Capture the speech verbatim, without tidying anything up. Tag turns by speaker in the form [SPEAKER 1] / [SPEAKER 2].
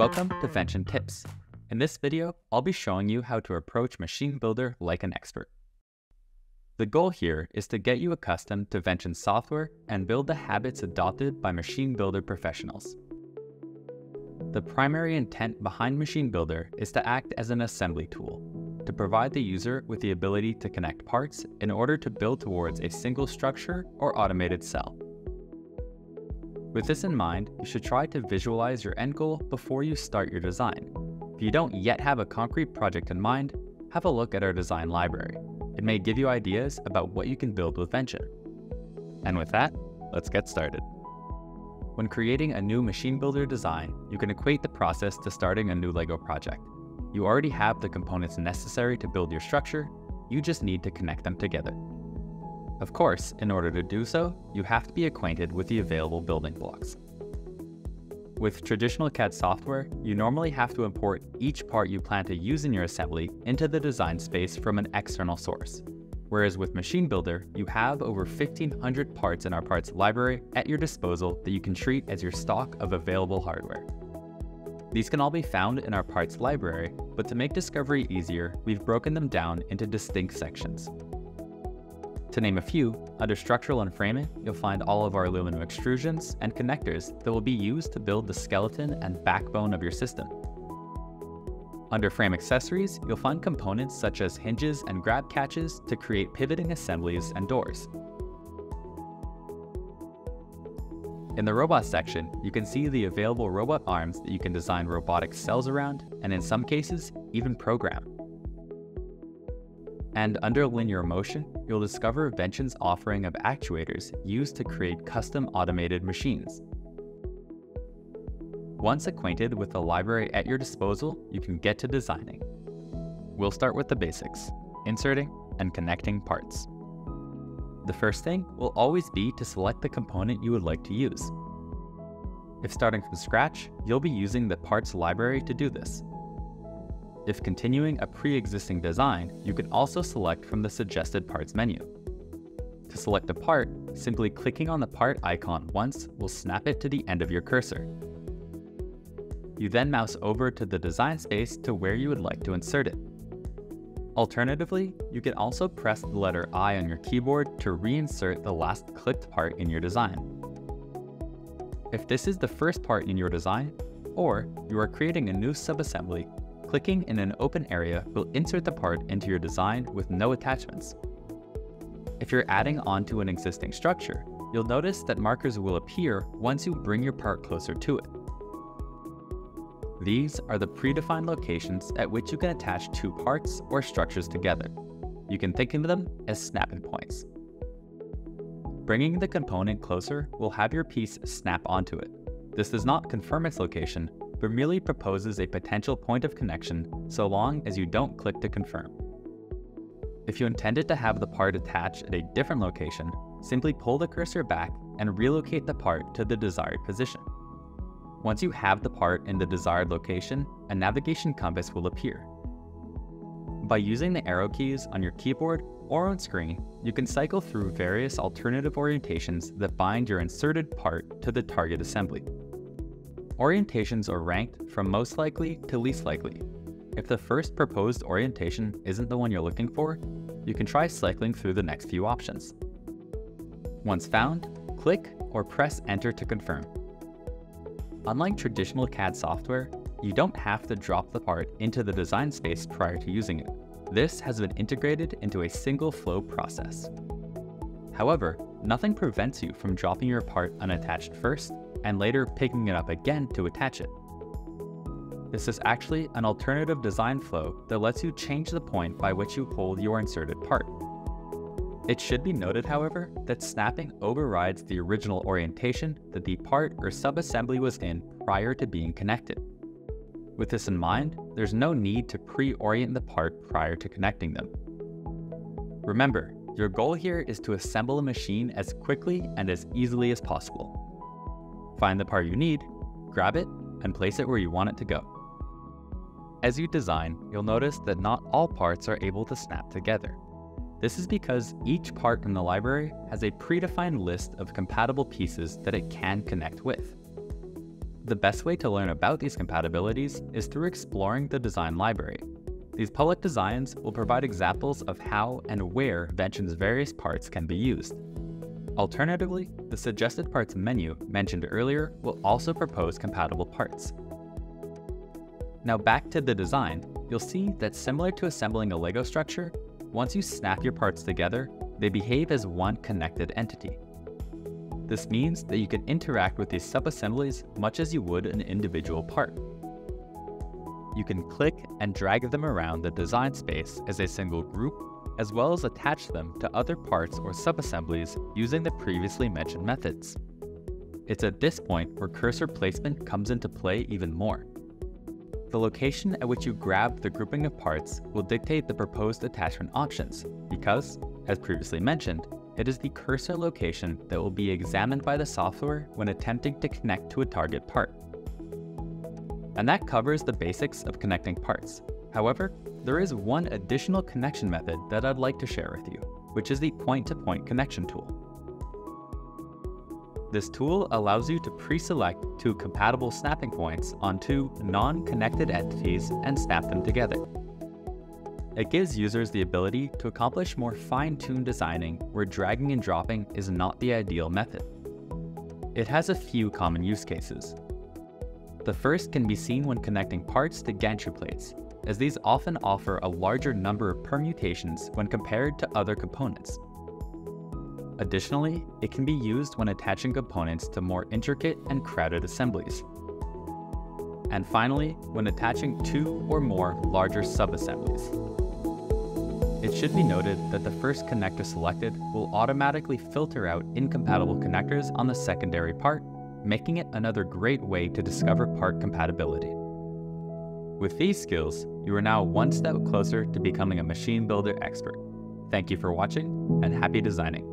[SPEAKER 1] Welcome to Vention Tips. In this video, I'll be showing you how to approach MachineBuilder like an expert. The goal here is to get you accustomed to Vention software and build the habits adopted by MachineBuilder professionals. The primary intent behind MachineBuilder is to act as an assembly tool, to provide the user with the ability to connect parts in order to build towards a single structure or automated cell. With this in mind, you should try to visualize your end goal before you start your design. If you don't yet have a concrete project in mind, have a look at our design library. It may give you ideas about what you can build with Vention. And with that, let's get started. When creating a new MachineBuilder design, you can equate the process to starting a new Lego project. You already have the components necessary to build your structure, you just need to connect them together. Of course, in order to do so, you have to be acquainted with the available building blocks. With traditional C A D software, you normally have to import each part you plan to use in your assembly into the design space from an external source. Whereas with MachineBuilder, you have over fifteen hundred parts in our parts library at your disposal that you can treat as your stock of available hardware. These can all be found in our parts library, but to make discovery easier, we've broken them down into distinct sections. To name a few, under structural and framing, you'll find all of our aluminum extrusions and connectors that will be used to build the skeleton and backbone of your system. Under frame accessories, you'll find components such as hinges and grab catches to create pivoting assemblies and doors. In the robot section, you can see the available robot arms that you can design robotic cells around, and in some cases, even program. And under linear motion, you'll discover Vention's offering of actuators used to create custom automated machines. Once acquainted with the library at your disposal, you can get to designing. We'll start with the basics, inserting and connecting parts. The first thing will always be to select the component you would like to use. If starting from scratch, you'll be using the parts library to do this. If continuing a pre-existing design, you can also select from the suggested parts menu. To select a part, simply clicking on the part icon once will snap it to the end of your cursor. You then mouse over to the design space to where you would like to insert it. Alternatively, you can also press the letter I on your keyboard to reinsert the last clicked part in your design. If this is the first part in your design, or you are creating a new sub-assembly, clicking in an open area will insert the part into your design with no attachments. If you're adding onto an existing structure, you'll notice that markers will appear once you bring your part closer to it. These are the predefined locations at which you can attach two parts or structures together. You can think of them as snapping points. Bringing the component closer will have your piece snap onto it. This does not confirm its location, but merely proposes a potential point of connection so long as you don't click to confirm. If you intended to have the part attached at a different location, simply pull the cursor back and relocate the part to the desired position. Once you have the part in the desired location, a navigation compass will appear. By using the arrow keys on your keyboard or on screen, you can cycle through various alternative orientations that bind your inserted part to the target assembly. Orientations are ranked from most likely to least likely. If the first proposed orientation isn't the one you're looking for, you can try cycling through the next few options. Once found, click or press enter to confirm. Unlike traditional C A D software, you don't have to drop the part into the design space prior to using it. This has been integrated into a single flow process. However, nothing prevents you from dropping your part unattached first and later picking it up again to attach it. This is actually an alternative design flow that lets you change the point by which you hold your inserted part. It should be noted, however, that snapping overrides the original orientation that the part or sub-assembly was in prior to being connected. With this in mind, there's no need to pre-orient the part prior to connecting them. Remember, your goal here is to assemble a machine as quickly and as easily as possible. Find the part you need, grab it, and place it where you want it to go. As you design, you'll notice that not all parts are able to snap together. This is because each part in the library has a predefined list of compatible pieces that it can connect with. The best way to learn about these compatibilities is through exploring the design library. These public designs will provide examples of how and where Vention's various parts can be used. Alternatively, the suggested parts menu mentioned earlier will also propose compatible parts. Now back to the design, you'll see that similar to assembling a Lego structure, once you snap your parts together, they behave as one connected entity. This means that you can interact with these sub-assemblies much as you would an individual part. You can click and drag them around the design space as a single group, as well as attach them to other parts or sub-assemblies using the previously mentioned methods. It's at this point where cursor placement comes into play even more. The location at which you grab the grouping of parts will dictate the proposed attachment options, because, as previously mentioned, it is the cursor location that will be examined by the software when attempting to connect to a target part. And that covers the basics of connecting parts. However, there is one additional connection method that I'd like to share with you, which is the point-to-point connection tool. This tool allows you to pre-select two compatible snapping points on two non-connected entities and snap them together. It gives users the ability to accomplish more fine-tuned designing where dragging and dropping is not the ideal method. It has a few common use cases. The first can be seen when connecting parts to gantry plates, as these often offer a larger number of permutations when compared to other components. Additionally, it can be used when attaching components to more intricate and crowded assemblies. And finally, when attaching two or more larger sub-assemblies. It should be noted that the first connector selected will automatically filter out incompatible connectors on the secondary part, making it another great way to discover part compatibility. With these skills, you are now one step closer to becoming a machine builder expert. Thank you for watching, and happy designing.